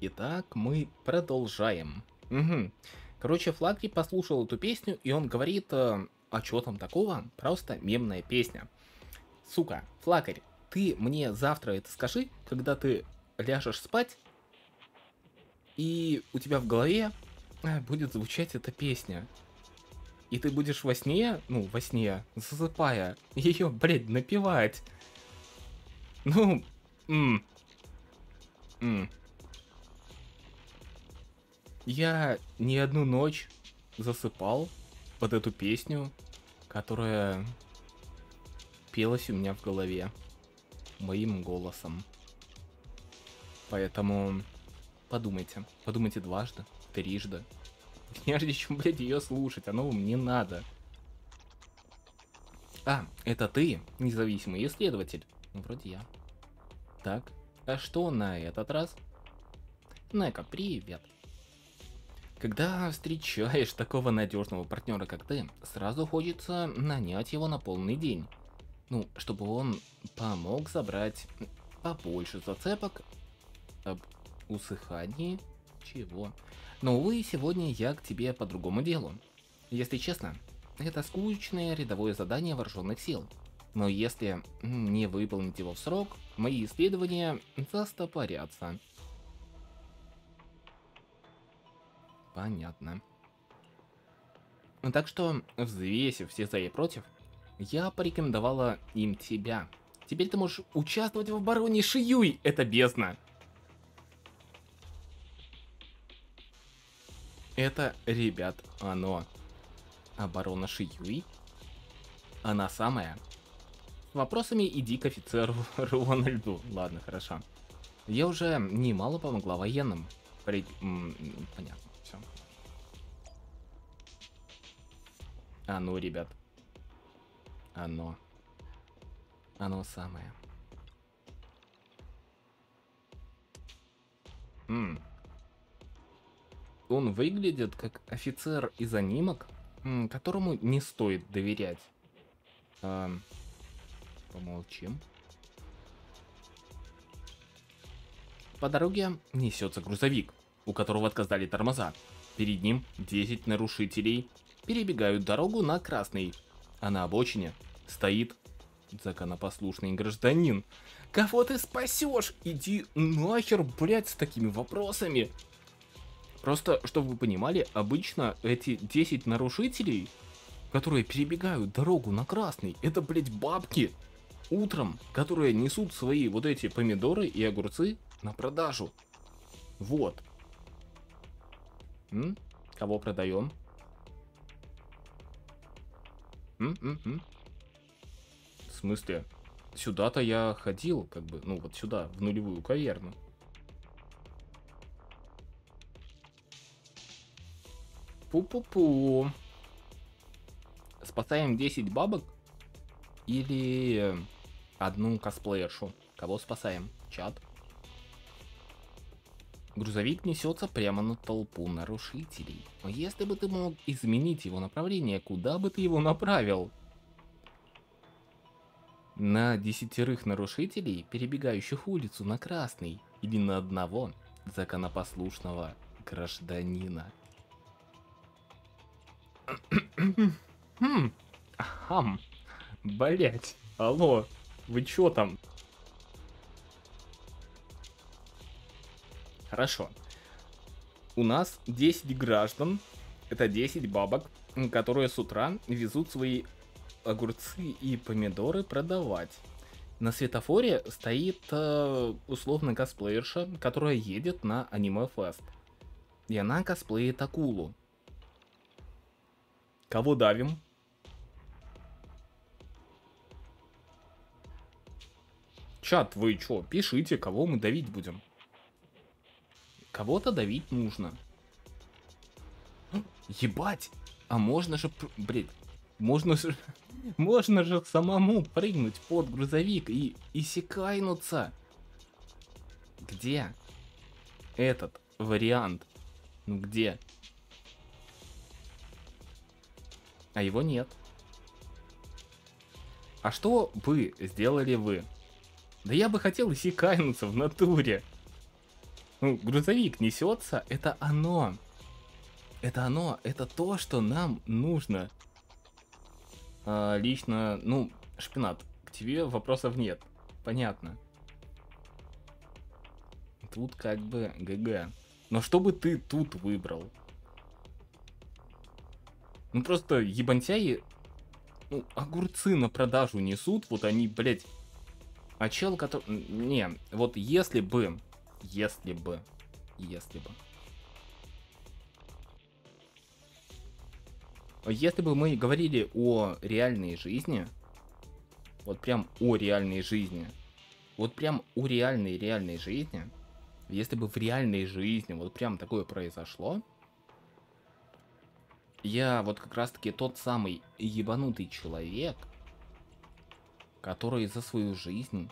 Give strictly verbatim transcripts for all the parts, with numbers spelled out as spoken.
Итак, мы продолжаем. Мгм. Короче, Флаги послушал эту песню, и он говорит, э, а чё там такого? Просто мемная песня. Сука, Флакарь, ты мне завтра это скажи, когда ты ляжешь спать, и у тебя в голове э, будет звучать эта песня. И ты будешь во сне, ну, во сне, засыпая, ее, блядь, напевать. Ну, м, м. Я не одну ночь засыпал под эту песню, которая пелась у меня в голове моим голосом. Поэтому подумайте, подумайте дважды, трижды, прежде чем, блядь, ее слушать, оно вам не надо. А, это ты, независимый исследователь? Ну, вроде я. Так, а что на этот раз? Нека, привет. Когда встречаешь такого надежного партнера, как ты, сразу хочется нанять его на полный день. Ну, чтобы он помог забрать побольше зацепок об усыхании чего. Но, увы, сегодня я к тебе по другому делу. Если честно, это скучное рядовое задание вооруженных сил. Но если не выполнить его в срок, мои исследования застопорятся. Понятно. Так что, взвесив все за и против, я порекомендовала им тебя. Теперь ты можешь участвовать в обороне Шиюй, это бездна. Это, ребят, оно. Оборона Шиюй? Она самая. С вопросами иди к офицеру Рональду. Ладно, хорошо. Я уже немало помогла военным. При... м, Понятно, все. А ну, ребят. Оно. Оно самое. М. Он выглядит как офицер из анимок, м, которому не стоит доверять. Ам, помолчим. По дороге несется грузовик, у которого отказали тормоза. Перед ним десять нарушителей перебегают дорогу на красный, а на обочине стоит законопослушный гражданин. Кого ты спасешь? Иди нахер, блять, с такими вопросами. Просто, чтобы вы понимали, обычно эти десять нарушителей, которые перебегают дорогу на красный, это, блять, бабки утром, которые несут свои вот эти помидоры и огурцы на продажу. Вот. М? Кого продаем? М -м -м. В смысле? Сюда-то я ходил, как бы, ну вот сюда, в нулевую каверну. Пу-пу-пу. Спасаем десять бабок или одну косплеершу? Кого спасаем? Чат? Грузовик несется прямо на толпу нарушителей. Если бы ты мог изменить его направление, куда бы ты его направил? На десятерых нарушителей, перебегающих улицу на красный, или на одного законопослушного гражданина? Хм, ахам, блять, алло, вы чё там? Хорошо. У нас десять граждан, это десять бабок, которые с утра везут свои огурцы и помидоры продавать. На светофоре стоит э, условно косплеерша, которая едет на аниме-фест. И она косплеит акулу. Кого давим? Чат, вы чё, пишите, кого мы давить будем. Кого-то давить нужно. Ебать! А можно же, блин, можно же, можно же самому прыгнуть под грузовик и иссякайнуться. Где этот вариант? Ну где? А его нет. А что бы сделали вы? Да я бы хотел иссякайнуться в натуре. Ну, грузовик несется, это оно. Это оно, это то, что нам нужно. А, лично, ну, Шпинат, к тебе вопросов нет. Понятно. Тут как бы ГГ. Но что бы ты тут выбрал? Ну просто ебантяи, ну, огурцы на продажу несут, вот они, блядь. А чел, который... Не, вот если бы, если бы, если бы. Если бы мы говорили о реальной жизни, вот прям о реальной жизни, вот прям о реальной реальной жизни, если бы в реальной жизни вот прям такое произошло, я вот как раз таки тот самый ебанутый человек, который за свою жизнь...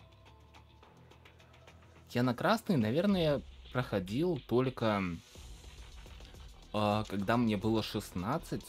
Я на красный, наверное, проходил только э, когда мне было шестнадцать.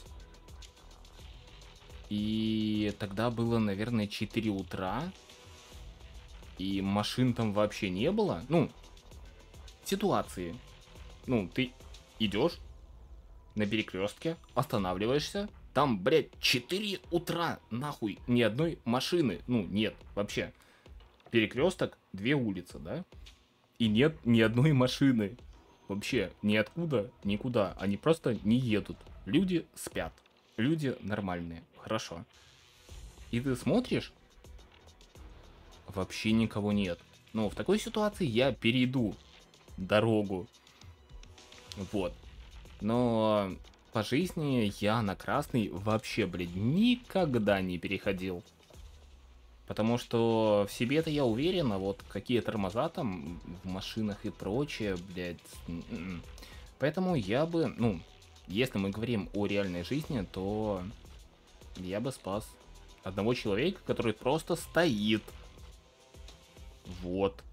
И тогда было, наверное, четыре утра. И машин там вообще не было. Ну, ситуации. Ну, ты идешь на перекрестке, останавливаешься. Там, блядь, четыре утра, нахуй, ни одной машины. Ну, нет, вообще. Перекресток, две улицы, да? И нет ни одной машины. Вообще, ниоткуда, никуда. Они просто не едут. Люди спят. Люди нормальные. Хорошо. И ты смотришь, вообще никого нет. Но в такой ситуации я перейду дорогу. Вот. Но по жизни я на красный вообще, блядь, никогда не переходил. Потому что в себе-то я уверен, а вот какие тормоза там в машинах и прочее, блядь. Поэтому я бы, ну, если мы говорим о реальной жизни, то я бы спас одного человека, который просто стоит. Вот.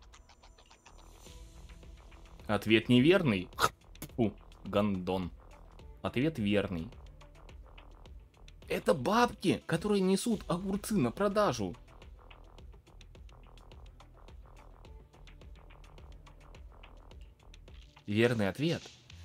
Ответ неверный. Фу, гандон. Ответ верный. Это бабки, которые несут огурцы на продажу. Верный ответ.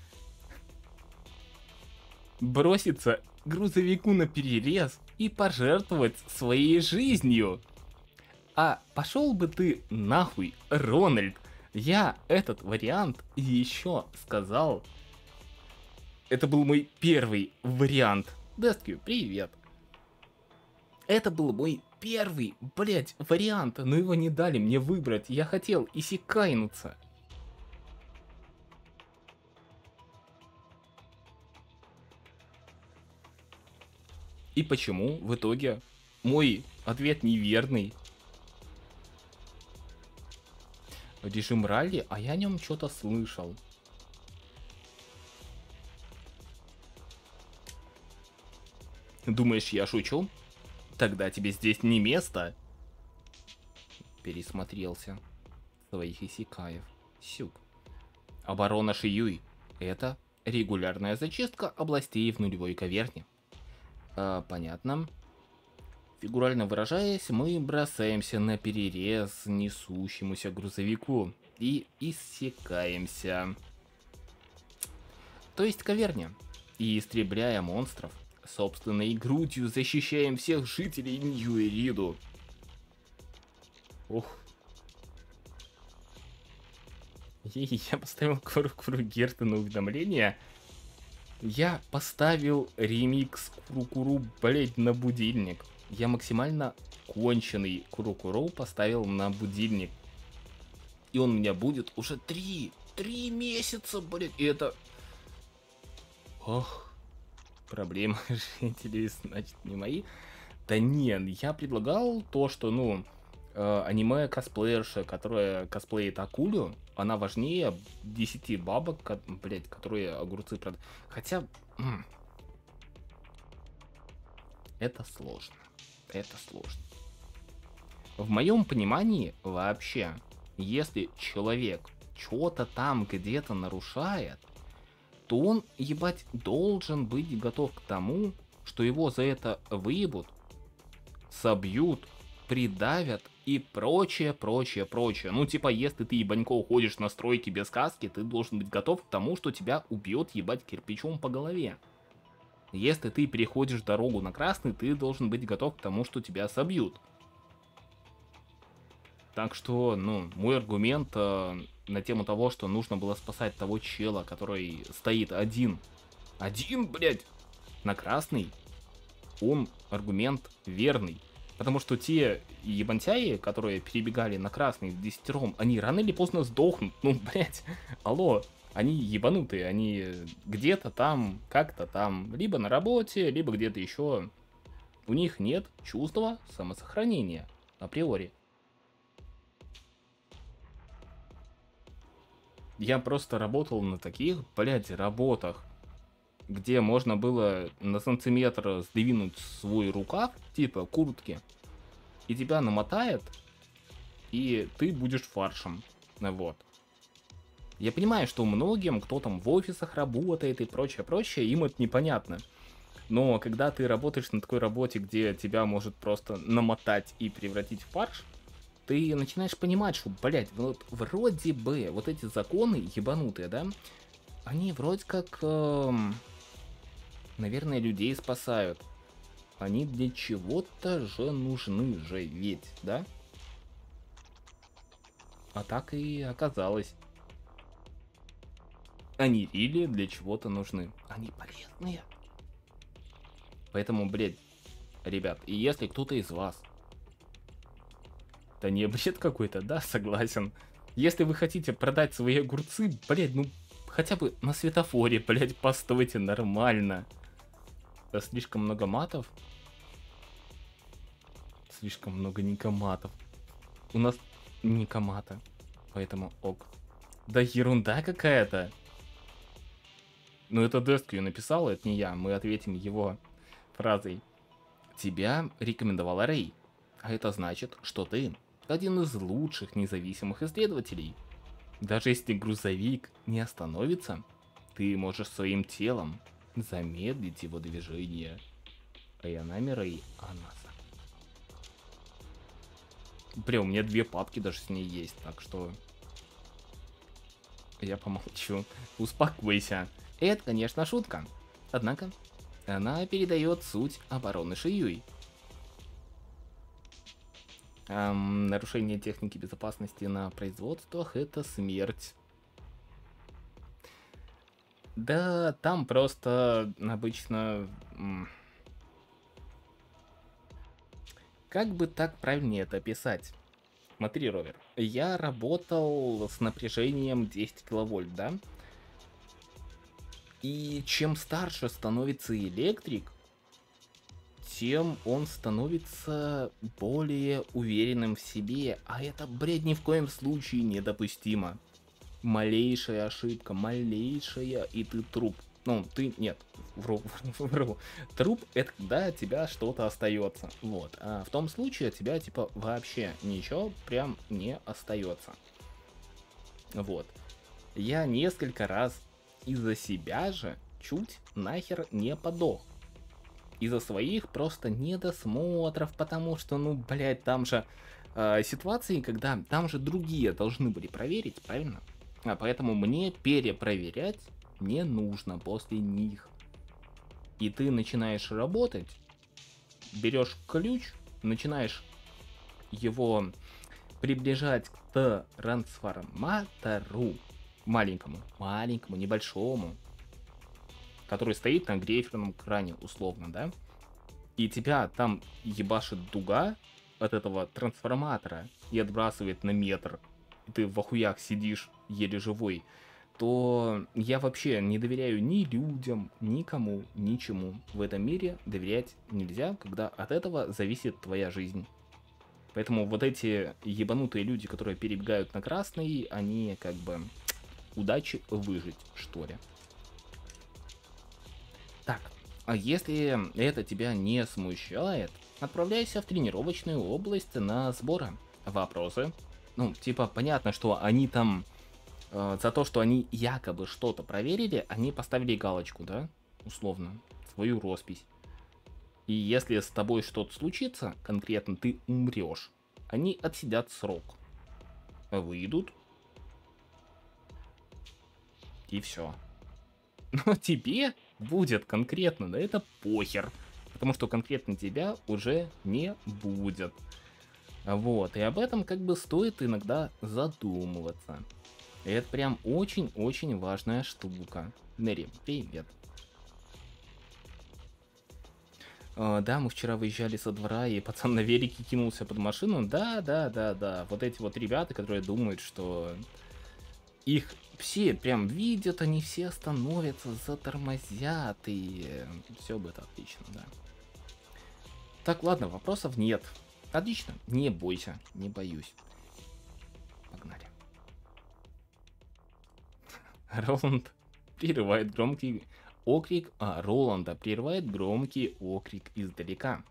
Броситься грузовику на перерез и пожертвовать своей жизнью. А пошел бы ты нахуй, Рональд. Я этот вариант еще сказал. Это был мой первый вариант. Десткью, привет. Это был мой первый, блять, вариант, но его не дали мне выбрать. Я хотел исекайнуться. И почему в итоге мой ответ неверный? Режим ралли, а я о нем что-то слышал. Думаешь, я шучу? Тогда тебе здесь не место. Пересмотрелся своих исекаев. Сюк. Оборона Шиюй. Это регулярная зачистка областей в нулевой каверне. А, понятно. Фигурально выражаясь, мы бросаемся на перерез несущемуся грузовику и иссякаемся. То есть каверня. И истребляя монстров, собственной грудью защищаем всех жителей Нью-Эриду. Ох. Я поставил Куру-Куру-Герта на уведомление. Я поставил ремикс Куру-Куру, блять, на будильник. Я максимально конченый Куру-Куру поставил на будильник. И он у меня будет уже три, три месяца, блять. И это... Ох. Проблемы жителей, значит, не мои. Да нет, я предлагал то, что, ну, э, аниме-косплеерша, которая косплеит акулю, она важнее десяти бабок, блять, которые огурцы продают. Хотя... М- это сложно. Это сложно. В моем понимании, вообще, если человек что-то там где-то нарушает, то он, ебать, должен быть готов к тому, что его за это выебут, собьют, придавят и прочее, прочее, прочее. Ну, типа, если ты, ебанько, уходишь на стройки без каски, ты должен быть готов к тому, что тебя убьет, ебать, кирпичом по голове. Если ты переходишь дорогу на красный, ты должен быть готов к тому, что тебя собьют. Так что, ну, мой аргумент э, на тему того, что нужно было спасать того чела, который стоит один, один, блядь, на красный, он аргумент верный. Потому что те ебантяи, которые перебегали на красный в десятером, они рано или поздно сдохнут. Ну, блядь, алло, они ебанутые, они где-то там, как-то там, либо на работе, либо где-то еще. У них нет чувства самосохранения априори. Я просто работал на таких, блядь, работах, где можно было на сантиметр сдвинуть свой рукав, типа куртки, и тебя намотает, и ты будешь фаршем. Вот. Я понимаю, что многим, кто там в офисах работает и прочее, прочее, им это непонятно. Но когда ты работаешь на такой работе, где тебя может просто намотать и превратить в фарш, ты начинаешь понимать, что, блядь, вот вроде бы вот эти законы ебанутые, да, они вроде как, эм, наверное, людей спасают. Они для чего-то же нужны же ведь, да? А так и оказалось. Они или для чего-то нужны. Они полезные. Поэтому, блядь, ребят, и если кто-то из вас... Да не бред какой-то, да, согласен. Если вы хотите продать свои огурцы, блядь, ну хотя бы на светофоре, блядь, постойте нормально. Да слишком много матов. Слишком много никоматов. У нас никомата, поэтому ок. Да ерунда какая-то. Ну это Деск ее написал, это не я. Мы ответим его фразой. Тебя рекомендовала Рэй. А это значит, что ты один из лучших независимых исследователей. Даже если грузовик не остановится, ты можешь своим телом замедлить его движение. Аянами Рэй Анаса. Бля, у меня две папки даже с ней есть, так что... Я помолчу. Успокойся. Это, конечно, шутка. Однако, она передает суть обороны Шиюй. Эм, нарушение техники безопасности на производствах — это смерть. Да, там просто обычно... Как бы так правильнее это описать? Смотри, Ровер, я работал с напряжением десять киловольт, да? И чем старше становится электрик, тем он становится более уверенным в себе. А это, бред, ни в коем случае недопустимо. Малейшая ошибка, малейшая, и ты труп. Ну, ты, нет, вру, вру. Труп — это когда от тебя что-то остается. Вот. А в том случае от тебя, типа, вообще ничего прям не остается. Вот. Я несколько раз из-за себя же чуть нахер не подох. Из-за своих просто недосмотров, потому что, ну, блядь, там же э, ситуации, когда там же другие должны были проверить, правильно? А поэтому мне перепроверять не нужно после них. И ты начинаешь работать, берешь ключ, начинаешь его приближать к трансформатору маленькому, маленькому, небольшому, который стоит на грейферном кране, условно, да? И тебя там ебашит дуга от этого трансформатора и отбрасывает на метр, и ты в охуях сидишь еле живой, то я вообще не доверяю ни людям, никому, ничему. В этом мире доверять нельзя, когда от этого зависит твоя жизнь. Поэтому вот эти ебанутые люди, которые перебегают на красный, они как бы удачи выжить, что ли. Так, а если это тебя не смущает, отправляйся в тренировочную область на сборы. Вопросы? Ну, типа, понятно, что они там... За то, что они якобы что-то проверили, они поставили галочку, да, условно, свою роспись. И если с тобой что-то случится, конкретно ты умрешь, они отсидят срок, выйдут, и все. Но тебе будет конкретно на это похер, потому что конкретно тебя уже не будет. Вот, и об этом как бы стоит иногда задумываться. И это прям очень-очень важная штука. Нэри, привет. А, да, мы вчера выезжали со двора, и пацан на велике кинулся под машину. Да, да, да, да. Вот эти вот ребята, которые думают, что их все прям видят, они все становятся, затормозят, и все будет отлично, да. Так, ладно, вопросов нет. Отлично, не бойся, не боюсь. Погнали. Роланд прерывает громкий окрик, а Роланда прерывает громкий окрик издалека.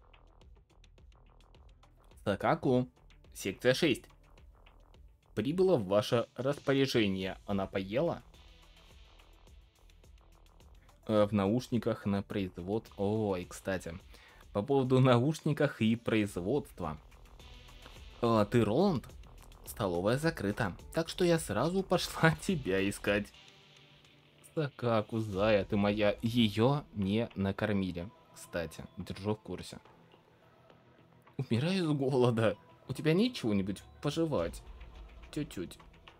Сакаку, секция шесть. Прибыла в ваше распоряжение. Она поела? Э, в наушниках на производ... Ой, кстати, по поводу наушников и производства. Э, ты Роланд? Столовая закрыта, так что я сразу пошла тебя искать. Сакаку, зая ты моя, ее не накормили. Кстати, держу в курсе. Умираю с голода. У тебя нет чего-нибудь пожевать? Тють-тють.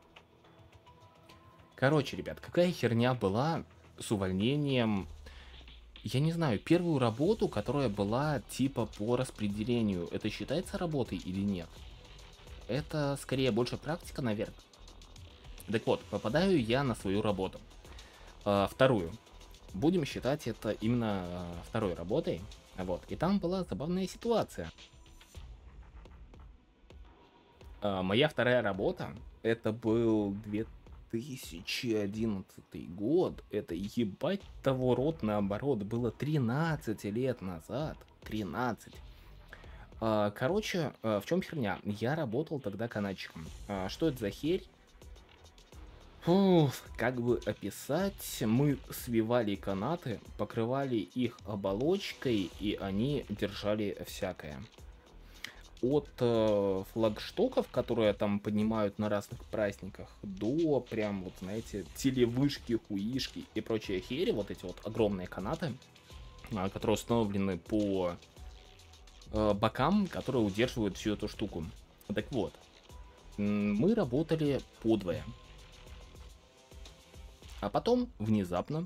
Короче, ребят, какая херня была с увольнением... Я не знаю, первую работу, которая была типа по распределению, это считается работой или нет? Это скорее больше практика, наверное. Так вот, попадаю я на свою работу. А, вторую. Будем считать это именно а, второй работой. Вот. И там была забавная ситуация. А, моя вторая работа, это был две тысячи одиннадцатый год. Это ебать того рот наоборот. Было тринадцать лет назад. тринадцать. А, короче, а, в чем херня? Я работал тогда канатчиком. А, что это за херь? Фух, как бы описать, мы свивали канаты, покрывали их оболочкой, и они держали всякое. От э, флагштоков, которые там поднимают на разных праздниках, до прям вот, знаете, телевышки, хуишки и прочая хери, вот эти вот огромные канаты, э, которые установлены по э, бокам, которые удерживают всю эту штуку. Так вот, мы работали подвое. А потом, внезапно,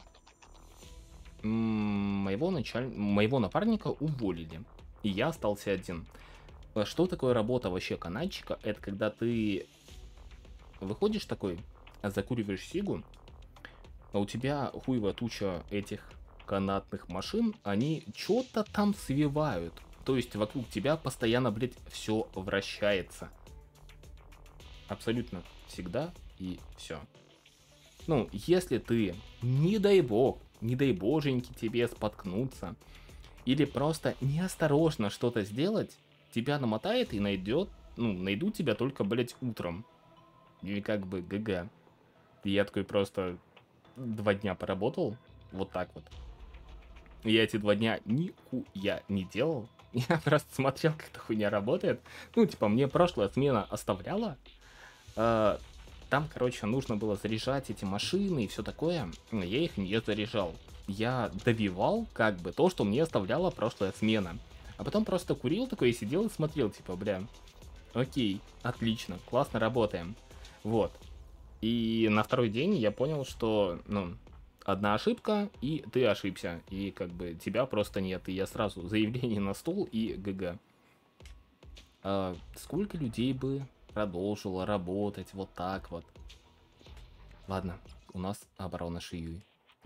моего, началь... моего напарника уволили, и я остался один. Что такое работа вообще канатчика? Это когда ты выходишь такой, закуриваешь сигу, а у тебя хуевая туча этих канатных машин, они что-то там свивают. То есть вокруг тебя постоянно, блядь, все вращается. Абсолютно всегда и все. Ну, если ты, не дай бог, не дай боженьки тебе споткнуться, или просто неосторожно что-то сделать, тебя намотает и найдет, ну, найдут тебя только, блять, утром. Или как бы ГГ. И я такой просто два дня поработал, вот так вот. Я эти два дня нихуя не делал. Я просто смотрел, как эта хуйня работает. Ну, типа, мне прошлая смена оставляла. Э, там, короче, нужно было заряжать эти машины и все такое. Я их не заряжал. Я добивал, как бы, то, что мне оставляла прошлая смена. А потом просто курил такой и сидел и смотрел, типа, бля, окей, отлично, классно работаем. Вот. И на второй день я понял, что, ну, одна ошибка, и ты ошибся. И как бы тебя просто нет. И я сразу заявление на стол и ГГ. А сколько людей бы продолжило работать вот так вот? Ладно, у нас оборона Шиюи.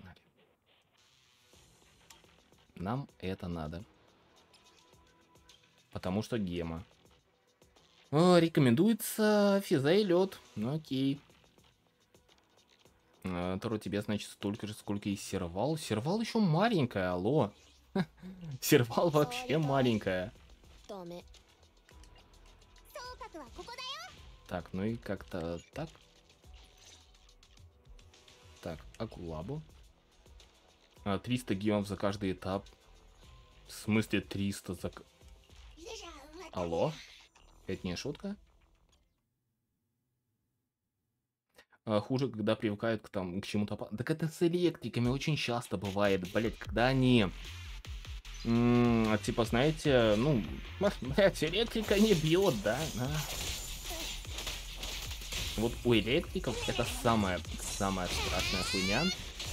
Нам это надо. Потому что гема. О, рекомендуется физа и лед. Ну окей. А, Таро тебе, значит, столько же, сколько и сервал. Сервал еще маленькая, алло. Сервал вообще маленькая. Так, ну и как-то так. Так, Акулабу. А, триста гемов за каждый этап. В смысле триста зак... Алло? Это не шутка? А, хуже, когда привыкают к, там, к чему-то... Так это с электриками очень часто бывает, блять, когда они... М-м, типа, знаете, ну, блять, электрика не бьет, да? да? Вот у электриков это самая, самая страшная хуйня.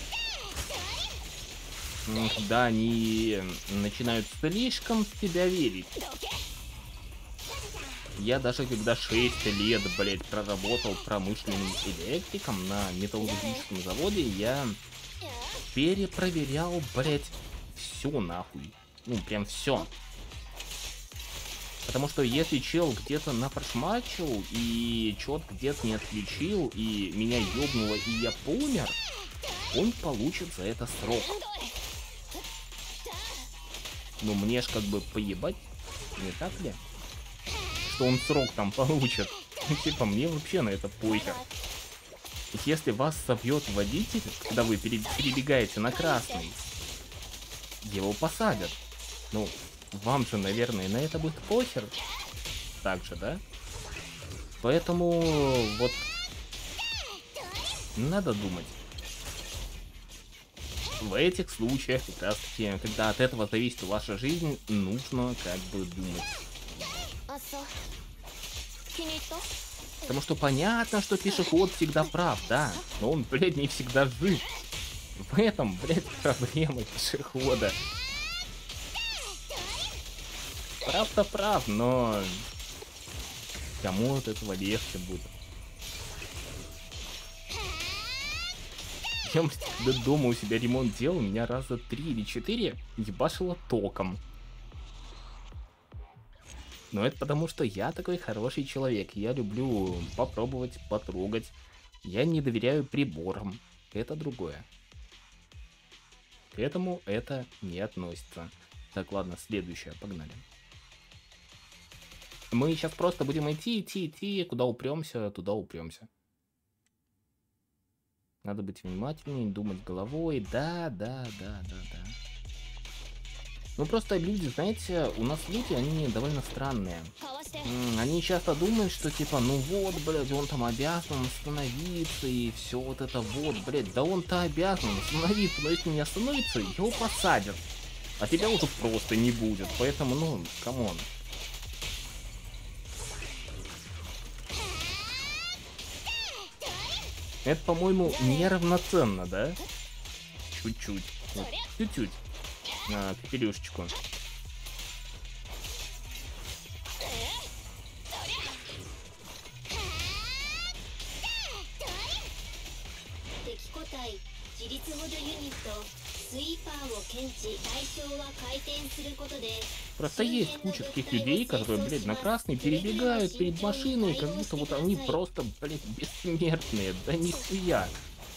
Когда они начинают слишком в себя верить. Я даже когда шесть лет, блять, проработал промышленным электриком на металлургическом заводе, я перепроверял, блять, все нахуй. Ну, прям все. Потому что если чел где-то напрошмачил, и чет где-то не отключил, и меня ёбнуло, и я помер, он получит за это срок. Ну, мне ж как бы поебать, не так ли? Что он срок там получит. Типа, мне вообще на это похер. Если вас собьет водитель, когда вы перебегаете на красный, его посадят. Ну, вам же, наверное, на это будет похер. Так же, да? Поэтому вот надо думать. В этих случаях, как раз таки, когда от этого зависит ваша жизнь, нужно как бы думать. Потому что понятно, что пешеход всегда прав, да, но он, блядь, не всегда жив. В этом, блядь, проблема пешехода. Прав-то прав, но кому от этого легче будет? Я, когда дома у себя ремонт делал, меня раза три или четыре ебашило током. Но это потому, что я такой хороший человек. Я люблю попробовать, потрогать. Я не доверяю приборам. Это другое. К этому это не относится. Так, ладно, следующее, погнали. Мы сейчас просто будем идти, идти, идти. Куда упремся, туда упремся. Надо быть внимательнее, думать головой. Да, да, да, да, да. Ну просто люди, знаете, у нас люди, они довольно странные. Они часто думают, что типа, ну вот, блядь, он там обязан остановиться и все вот это вот, блядь, да он-то обязан остановиться, но если не остановится, его посадят. А тебя уже просто не будет, поэтому, ну, камон. Это, по-моему, неравноценно, да? Чуть-чуть. Вот, чуть-чуть. На пепелюшечку. Просто есть куча таких людей, которые, блядь, на красный перебегают перед машиной, как будто вот они просто, блядь, бессмертные. Да нихуя.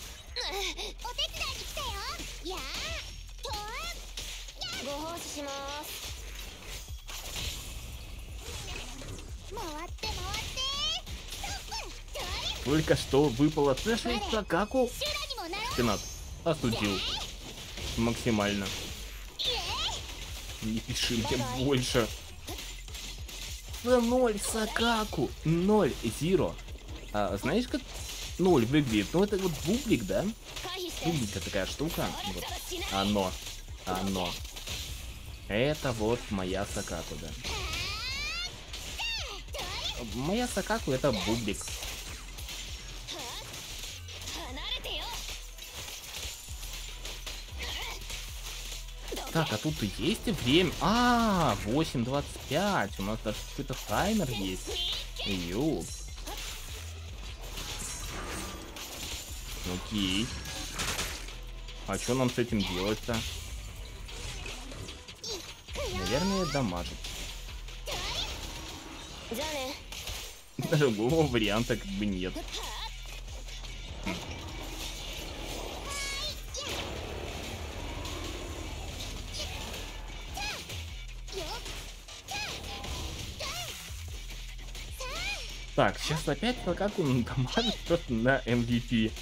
Только что выпало цешить Сакаку. Спинат остудил. Максимально. Не пиши мне больше. Ноль Сакаку. Ноль Зиро. А, знаешь, как ноль выглядит? Ну, это вот бублик, да? Бублика такая штука. Вот. Оно. Оно. Это вот моя Сакаку, да. Моя Сакаку это бублик. Так, а тут и есть время. А, восемь двадцать пять. У нас даже какой-то таймер есть. Ёп. Окей. А что нам с этим делать-то? Наверное, дамажить. Другого варианта как бы нет. Хм. Так, сейчас опять как он дамажит просто на эм ви пи.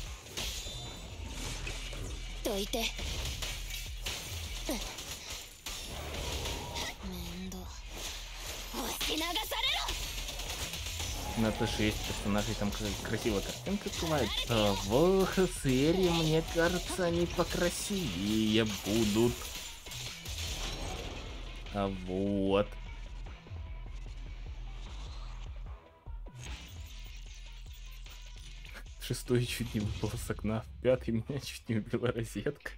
на тэ шесть персонажей там красивая картинка бывает. А в ХСРе, мне кажется, они покрасивее будут. А вот. Шестой чуть не выпал с окна, в пятый меня чуть не убила розетка.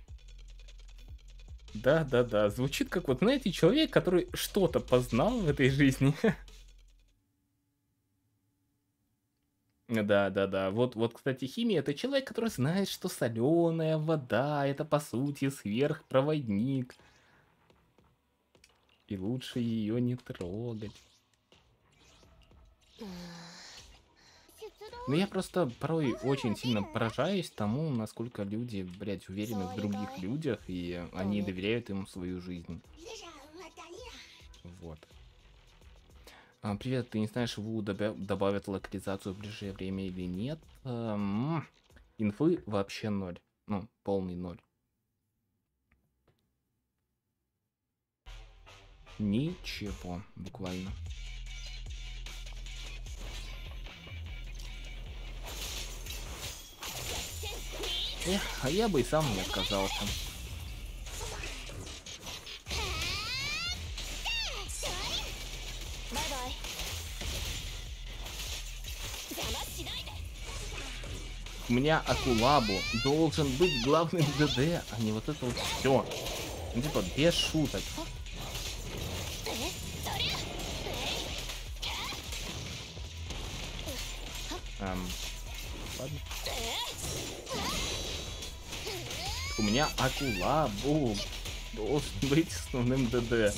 Да, да, да, звучит как вот, знаете, человек, который что-то познал в этой жизни. Да, да, да. Вот, вот, кстати, химия — это человек, который знает, что соленая вода — это, по сути, сверхпроводник. И лучше ее не трогать. Ну, я просто порой очень сильно поражаюсь тому, насколько люди, блядь, уверены в других людях, и они доверяют им свою жизнь. Вот. А, привет, ты не знаешь, ВУ добавят локализацию в ближайшее время или нет? Эм, инфы вообще ноль. Ну, полный ноль. Ничего, буквально. Эх, а я бы и сам не отказался. У меня Акулабу должен быть главным ДД, а не вот это вот все. Ну, типа, без шуток. Эм, ладно. У меня Акулабу должен быть основным ДД.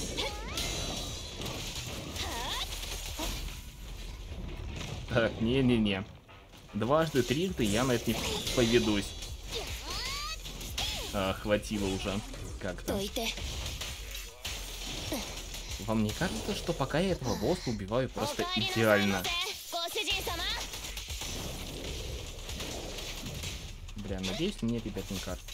Так, не-не-не. Дважды, трижды я на это не поведусь. А, хватило уже как-то. Вам не кажется, что пока я этого босса убиваю просто идеально? Бля, надеюсь, мне, ребят, не кажется.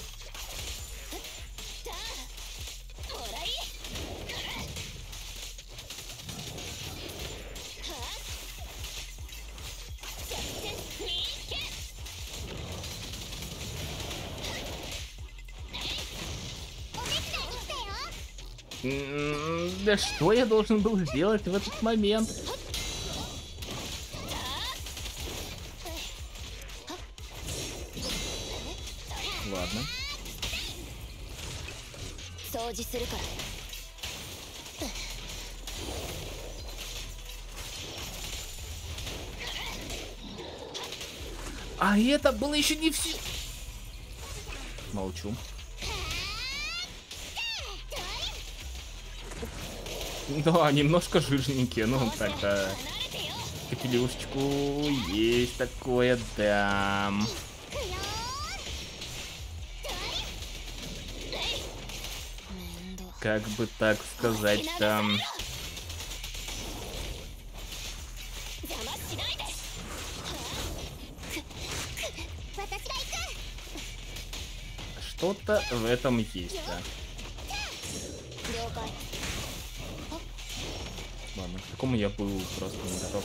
Да что я должен был сделать в этот момент? Ладно. А это было еще не все. Молчу. Да, немножко жирненькие, ну так-то. Капелюшечку есть такое, да. Как бы так сказать там. Что-то в этом есть, да. Ладно, к такому я был просто не готов.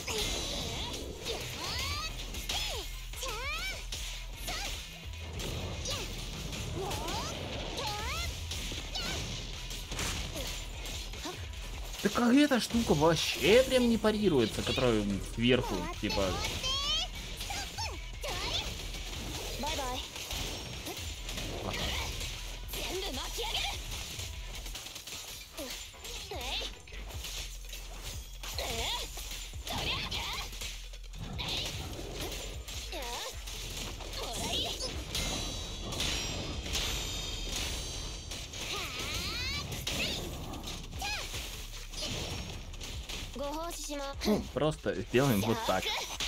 Да как эта штука вообще прям не парируется, которая сверху, типа... Ну, просто сделаем вот так.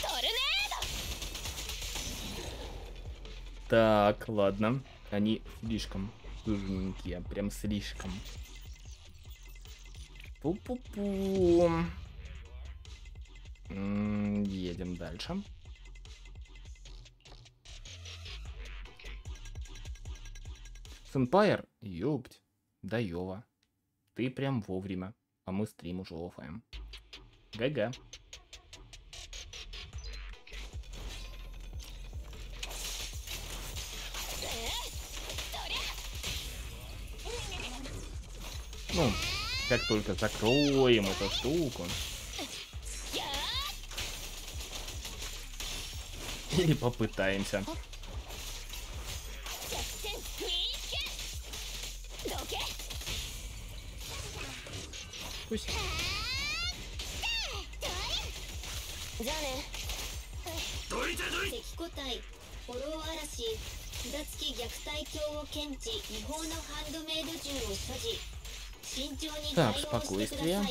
Так, ладно. Они слишком жирненькие, прям слишком. Пу-пу-пу. М-м, едем дальше. Сэмпайр, ёпть, да ёва. Ты прям вовремя, а мы стрим уже лофаем. ГГ. Ну, как только закроем эту штуку. Или попытаемся. Пусть. Так, спокойствие.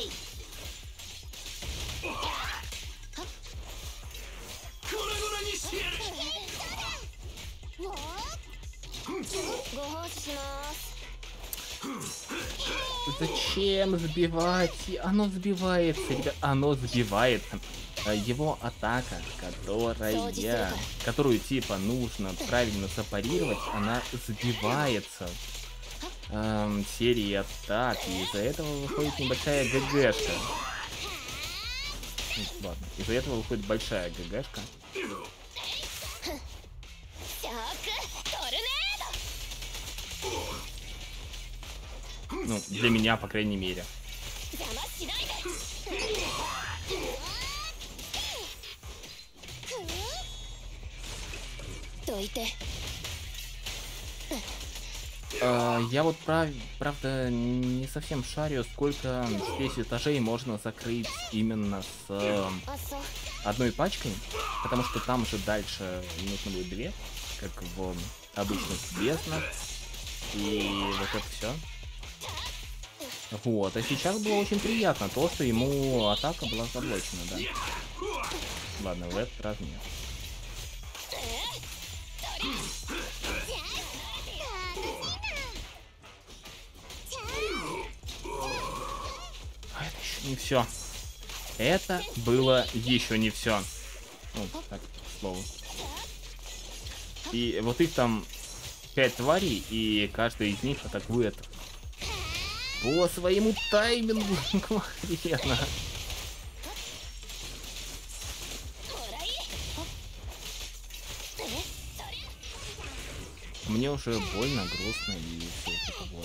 Зачем сбивать? Оно сбивается, ребят. Оно сбивается. Его атака, которая, которую типа нужно правильно запарировать, она сбивается эм, серии атак, и из-за этого выходит небольшая ГГшка. Ладно, из-за этого выходит большая ГГшка. Ну, для меня, по крайней мере. А, я вот прав, правда не совсем шарю, сколько здесь этажей можно закрыть именно с э, одной пачкой, потому что там же дальше нужно будет две, как в обычных безднах, и вот это все. Вот, а сейчас было очень приятно то, что ему атака была заблочена, да. Ладно, в этот раз нет. А это еще не все. Это было еще не все. Ну, так, к слову. И вот их там пять тварей, и каждая из них атакует по своему таймингу. Охрена. Мне уже больно, грустно и все это вот.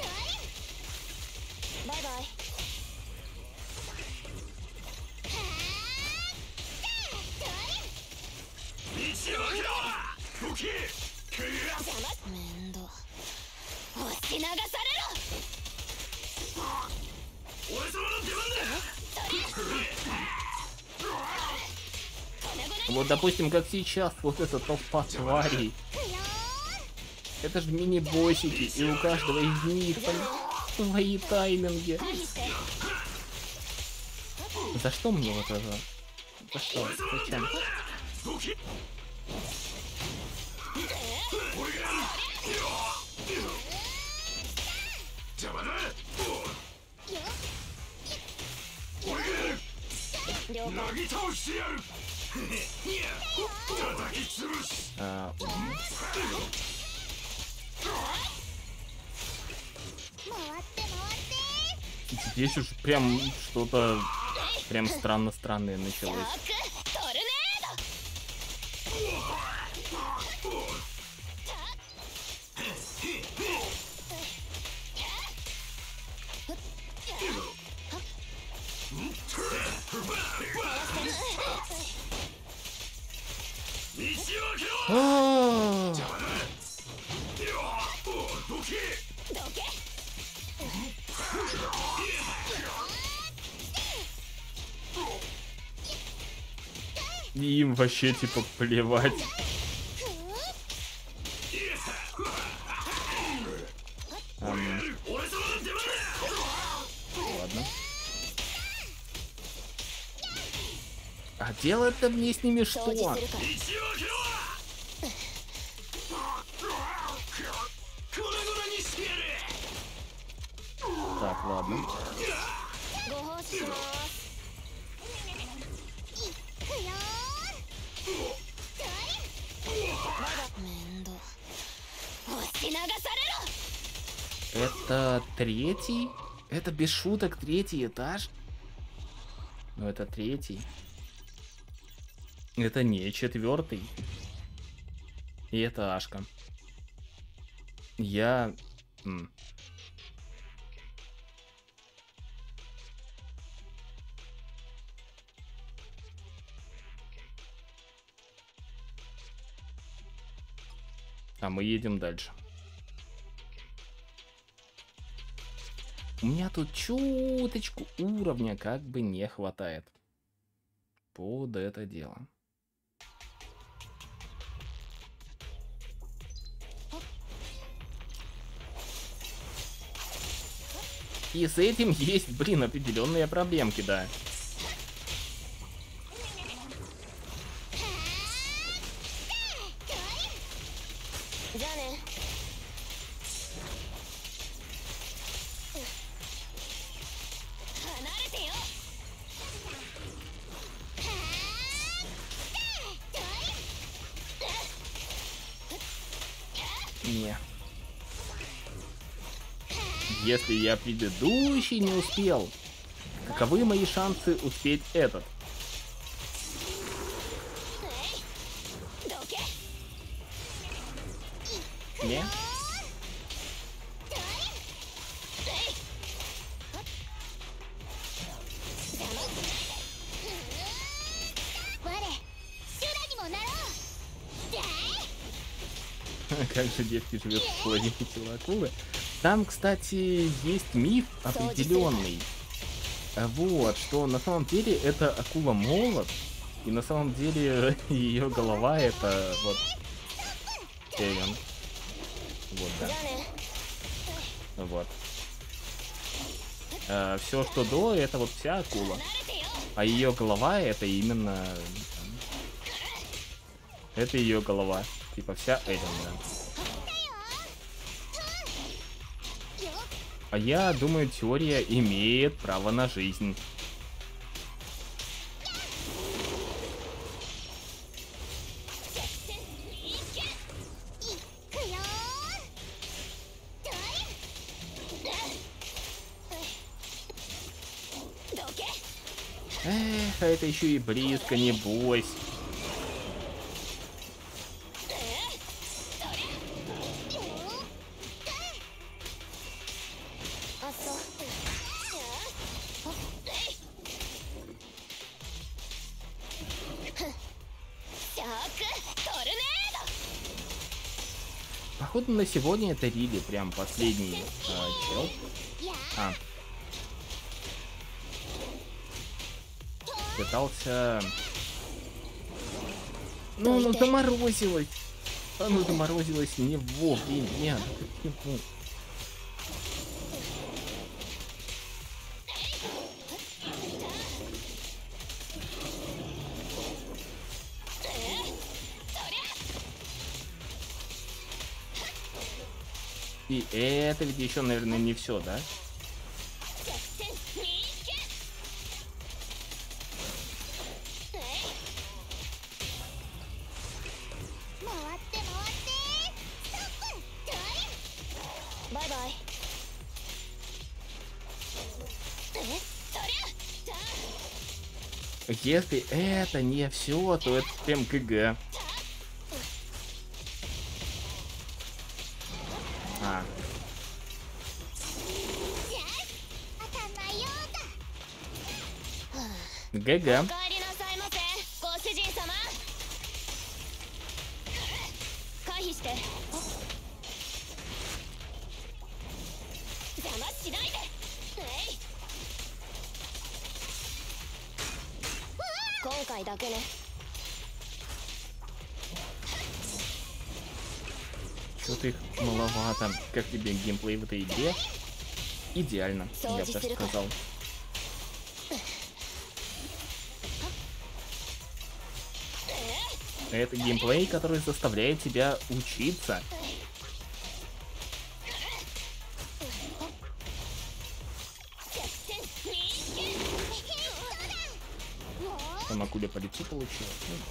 Вот, допустим, как сейчас, вот эта толпа тварей. Это же мини-боссики, и у каждого из них там свои тайминги. За что мне вот это? За что? Зачем? А, здесь уж прям что-то прям странно-странное началось. А-а-а! Им вообще типа плевать. Um, ладно. А делать-то мне с ними что? Так, ладно. Это третий? Это без шуток третий этаж? Ну это третий. Это не четвертый. И это Ашка. Я... М. А мы едем дальше. У меня тут чуточку уровня как бы не хватает под это дело. И с этим есть, блин, определенные проблемки, да. Не. Если я предыдущий не успел, каковы мои шансы успеть этот? Не? Как же девки живет в половине тела акулы? Там, кстати, есть миф определенный. Вот, что на самом деле это акула молот, и на самом деле ее голова это вот Эвен. Вот, да. Вот. А, все, что до, это вот вся акула. А ее голова это именно... Это ее голова. Типа вся Эвен, да. А я думаю, теория имеет право на жизнь. Эх, а это еще и близко, не бойся. Походу на сегодня это Рили, прям последний а, чел. А. Пытался... Ну, оно заморозилось. Оно заморозилось не вовремя. Почему? И это ведь еще, наверное, не все, да? Если это не все, то это прям ГГ. А. ГГ. Что-то их маловато. Как тебе геймплей в этой игре? Идеально, я бы даже сказал. Это геймплей, который заставляет тебя учиться. Там акуля по лицу получила.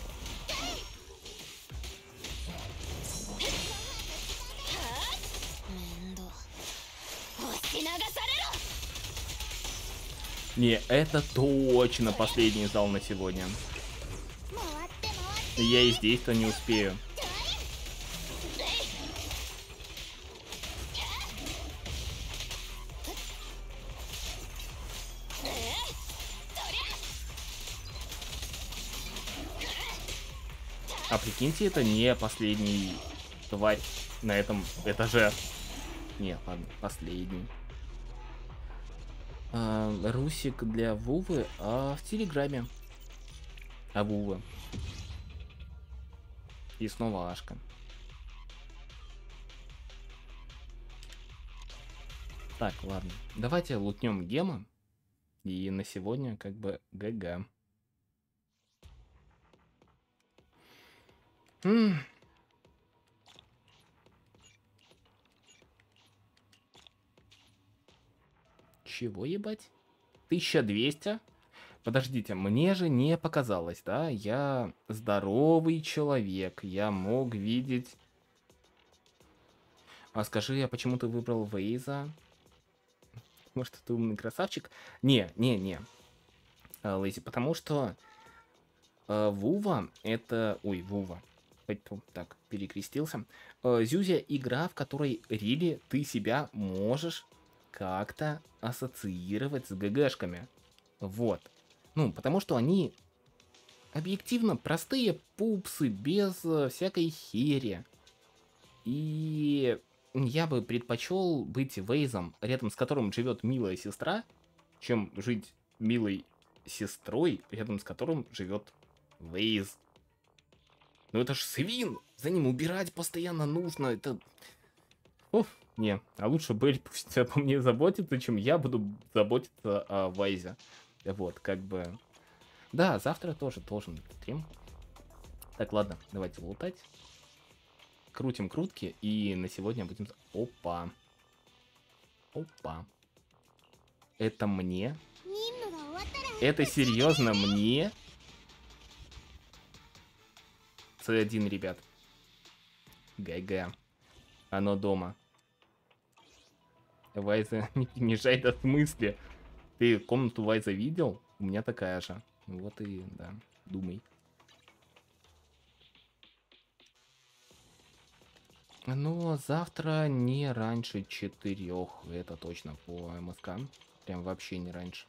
Не, это точно последний зал на сегодня. Я и здесь-то не успею. А прикиньте, это не последний тварь на этом этаже. Не, ладно, последний. А, Русик для Вувы, а в Телеграме. А Вува. И снова Ашка. Так, ладно. Давайте лутнем гема. И на сегодня как бы ГГ. М. Чего ебать? тысяча двести? Подождите, мне же не показалось, да? Я здоровый человек, я мог видеть... А скажи, а почему ты выбрал Вейза? Может, ты умный красавчик? Не, не, не. А, Лейзи, потому что а, Вува это... Ой, Вува. Поэтому так, перекрестился. А, Зюзя игра, в которой рили ты себя можешь как-то ассоциировать с ГГшками. Вот. Ну, потому что они объективно простые пупсы, без э, всякой хери. И я бы предпочел быть Вейзом, рядом с которым живет милая сестра, чем жить милой сестрой, рядом с которым живет Вейз. Ну это ж свин! За ним убирать постоянно нужно. Это... Уф, не. А лучше Белль пусть обо мне заботится, чем я буду заботиться о Вейзе. Вот, как бы... Да, завтра тоже должен быть стрим. Так, ладно, давайте лутать. Крутим крутки, и на сегодня будем... Опа. Опа. Это мне? Это серьезно мне? С один, ребят. ГГ. Оно дома. Вайза не мешай, да в смысле? Ты комнату Вайза видел? У меня такая же. Вот и, да, думай. Но завтра не раньше четырех, это точно по МСК. Прям вообще не раньше.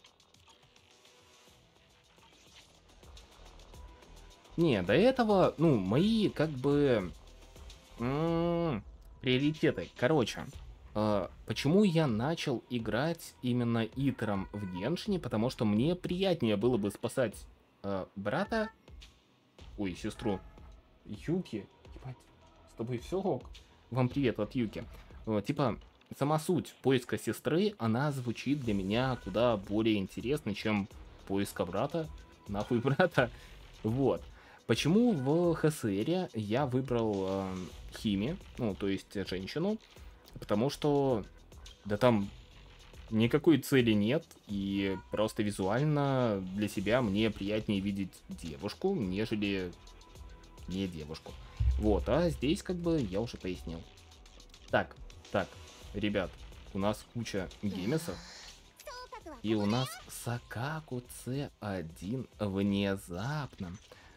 Не, до этого, ну, мои, как бы, м-м, приоритеты. Короче, э, почему я начал играть именно Итером в Геншине? Потому что мне приятнее было бы спасать э, брата, ой, сестру, Юки. Ебать, с тобой все ок? Вам привет от Юки. Э, типа, сама суть поиска сестры, она звучит для меня куда более интересно, чем поиска брата. Нахуй брата. Вот. Почему в ХСР я выбрал э, Хими, ну, то есть женщину? Потому что, да там никакой цели нет, и просто визуально для себя мне приятнее видеть девушку, нежели не девушку. Вот, а здесь как бы я уже пояснил. Так, так, ребят, у нас куча геймесов, и у нас Сакаку С один внезапно.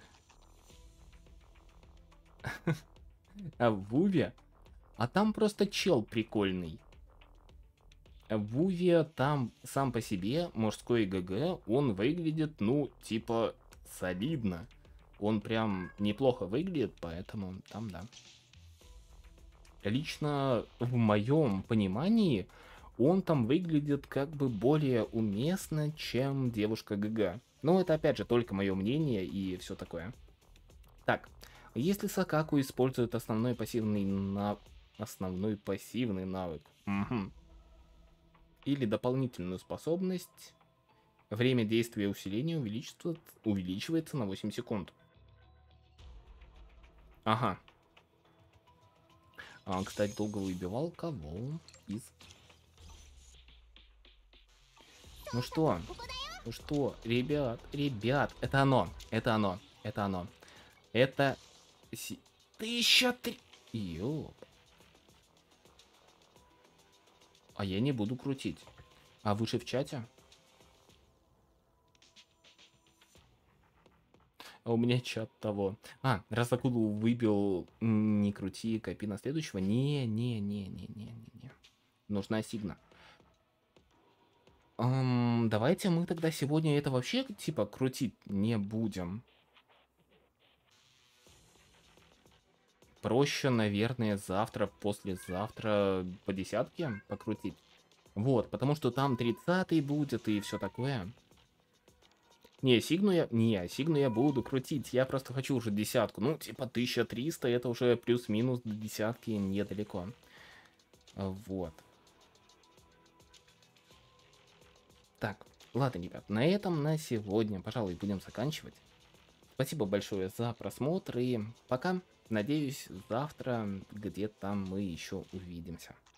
А в Вуве? А там просто чел прикольный. В Вуве там сам по себе мужской ГГ, он выглядит, ну, типа, солидно. Он прям неплохо выглядит, поэтому там, да. Лично в моем понимании он там выглядит как бы более уместно, чем девушка ГГ. Но это опять же только мое мнение и все такое. Так, если Сакаку использует основной пассивный на... основной пассивный навык, угу, или дополнительную способность, время действия усиления увеличивается, увеличивается на восемь секунд. Ага. А, кстати, долго выбивал кого из... Ну что? Ну что? Ребят, ребят, это оно. Это оно. Это оно. Это... Си... Тысяча три... Ёп. А я не буду крутить. А выше в чате? А у меня чат того. А, раз Акуду выбил, не крути, копи на следующего. Не, не, не, не, не, не, не. Нужна сигна. Эм, давайте мы тогда сегодня это вообще, типа, крутить не будем. проще, наверное, завтра, послезавтра по десятке покрутить. Вот, потому что там тридцатый будет и все такое. Не, Сигну я... Не, Сигну я буду крутить. Я просто хочу уже десятку. Ну, типа тысяча триста, это уже плюс-минус до десятки недалеко. Вот. Так, ладно, ребят, на этом на сегодня, пожалуй, будем заканчивать. Спасибо большое за просмотр и пока. Надеюсь, завтра где-то мы еще увидимся.